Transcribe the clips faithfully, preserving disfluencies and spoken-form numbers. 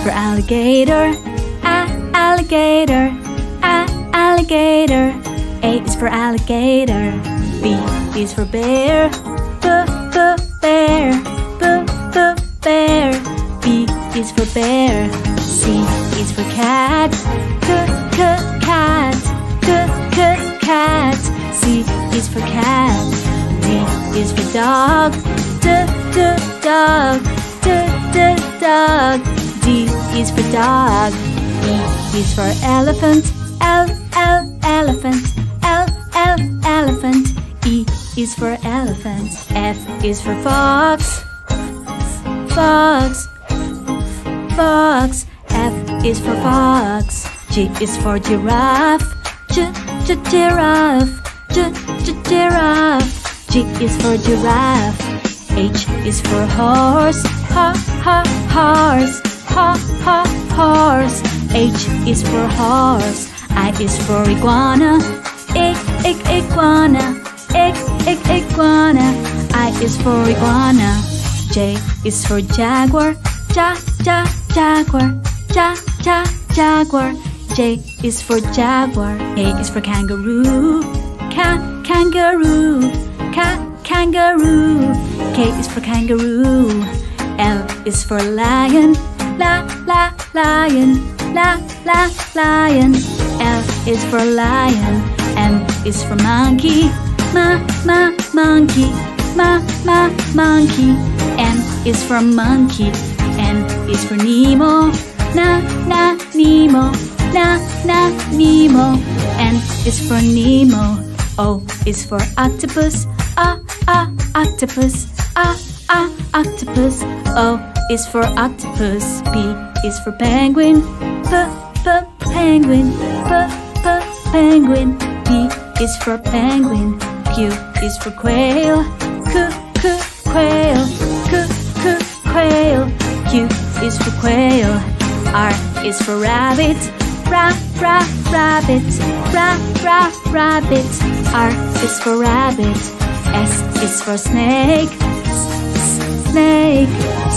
for alligator, a alligator, a alligator. A is for alligator. B is for bear, b b bear, b b bear. B is for bear. C is for cat, c c cat, c c cat. C is for cat. D is for dog, d d dog, d d dog. D is for dog. E is for elephant, L L elephant, L L elephant. E is for elephant. F is for fox, fox, fox. F is for fox. G is for giraffe, G G giraffe, G G giraffe. G is for giraffe. H is for horse, ha ha horse, ha ha horse. H is for horse. I is for iguana, I I iguana, I I iguana. I is for iguana. J is for jaguar, ja ja jaguar, ja ja jaguar. J is for jaguar. K is for kangaroo, ka kangaroo, ka kangaroo. K is for kangaroo. L is for lion, la la lion, la la lion. L is for lion. M is for monkey, ma ma monkey, ma ma monkey. N is for monkey. N is for Nemo, na na Nemo, na na Nemo. N is for Nemo. O is for octopus, ah ah octopus, ah ah octopus. O is for octopus. P is for penguin, p p penguin, p p penguin. P is for penguin. Q is for quail, k k quail, k k quail. Q is for quail. R is for rabbit, ra ra rabbit, ra ra rabbit. R is for rabbit. S is for snake, s s snake, s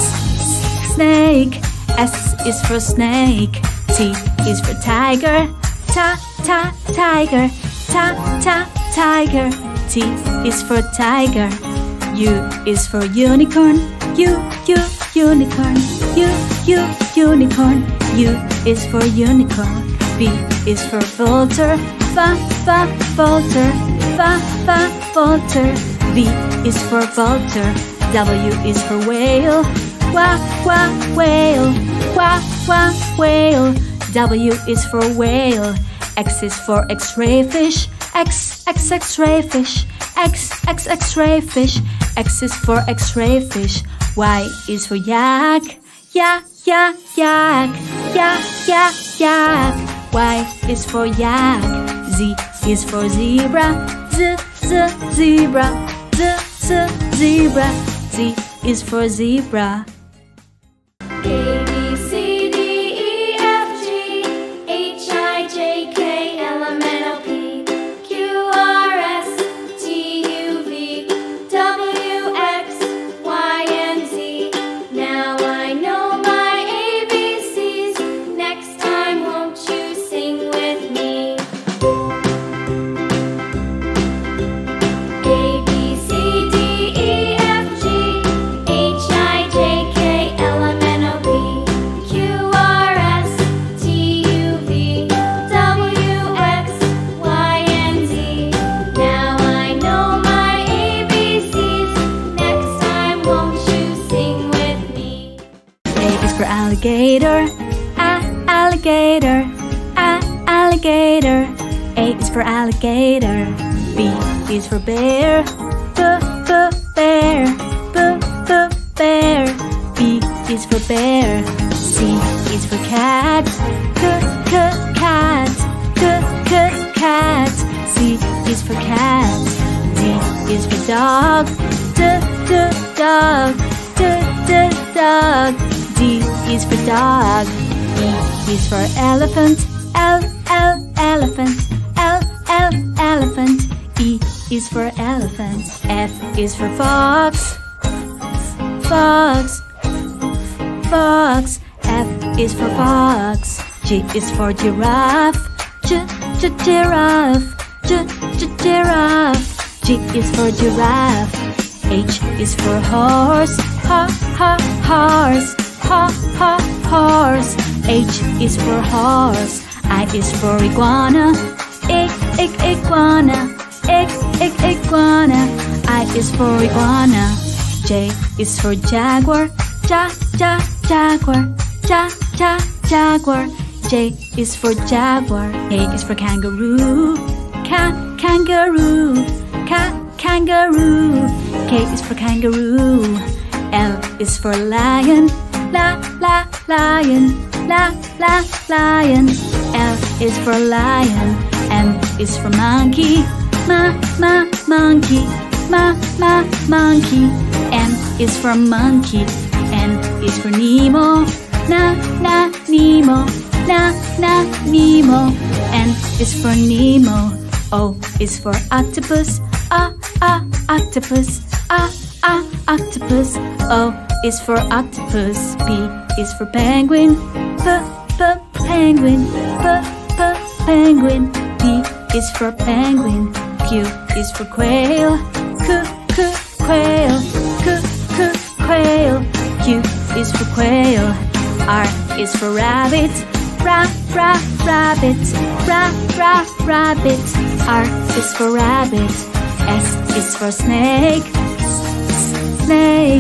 s snake. S is for snake. T is for tiger, ta ta tiger, ta ta tiger. T is for tiger. U is for unicorn, U U unicorn, U U unicorn. U is for unicorn. V is for vulture, va va vulture, va va vulture. V is for vulture. W is for whale, wa wa whale, wa wa whale. W is for whale. X is for X-ray fish, X X X-ray fish, X X X-ray fish. X is for X-ray fish. Y is for yak, yak yak yak, yak yak yak. Y is for yak. Z is for zebra, z z zebra, z z zebra. Z is for zebra. A, B, C, D, E, F, G, H, I, J, K, L, M, N, O, P, Q, R, S, T, U, V, W, X, Y, and Z. Now I know my A B Cs. Next time, won't you sing with me? A, B, C, D, E, F, G, H, I, J, K, L, M, N, O, P, Q, R, S, T, U, V, W, X, Y, and Z. Now I know my A B Cs. Next time, won't you sing with me? A is for alligator, a alligator, a alligator. A is for alligator. B is for bear, b b bear, b b bear. B is for bear. C is for cat, c c cat, c c cat. C is for cat. D is for dog, d d dog, d d dog. D is for dog. E is for elephant, L L elephant, L L elephant. E is for elephant. F is for fox, fox, fox. F is for fox. G is for giraffe. G, G, giraffe. G, G, giraffe. G is for giraffe. H is for horse. Ha, ha, horse. Ha, ha, horse. H is for horse. I is for iguana. I, I, iguana. I, I, iguana. I is for iguana. J is for jaguar. Ja, ja, jaguar. Ja, ja, jaguar. J is for jaguar. K is for kangaroo. Ka, kangaroo. Ka, kangaroo. K is for kangaroo. L is for lion. La, la, lion. La, la, lion. L is for lion. M is for monkey. Ma, ma, monkey. Ma, ma, monkey. M is for monkey. N is for Nemo. Na, na, Nemo. Na, na, Nemo. N is for Nemo. O is for octopus. Ah, ah, octopus. Ah, ah, octopus. O is for octopus. P is for penguin. P, p, penguin. P, p, penguin. P is for penguin. Q is for quail. Q, Q, quail. Q, Q, quail. Q is for quail. R is for rabbit. Ra, ra, rabbit. Ra, ra, rabbit. R is for rabbit. S is for snake. S, snake.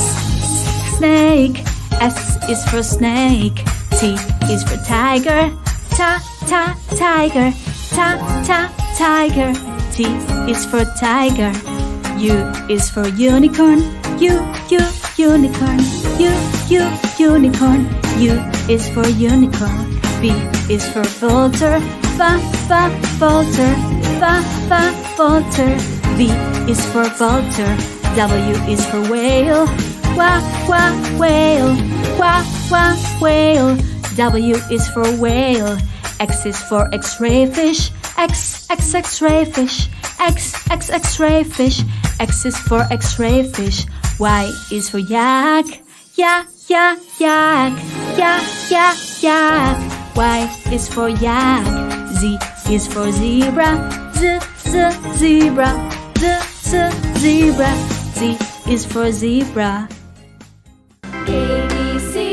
S, snake. S is for snake. T is for tiger. Ta, ta, tiger. Ta, ta, tiger. T is for tiger. U is for unicorn. U, U, unicorn. U, U, unicorn. U is for unicorn. V is for vulture. Va, va, vulture. Va, va, vulture. V is for vulture. W is for whale. Wa, wa, whale. Wa, wa, whale. W is for whale. X is for X-ray fish. X, X, X-ray fish. X, X, X-ray fish. X is for X-ray fish. Y is for yak. Ya, ya, yak. Ya, ya, yak. Y is for yak. Z is for zebra. Z, z, zebra. Z, z, zebra. Z is for zebra. A, B, C.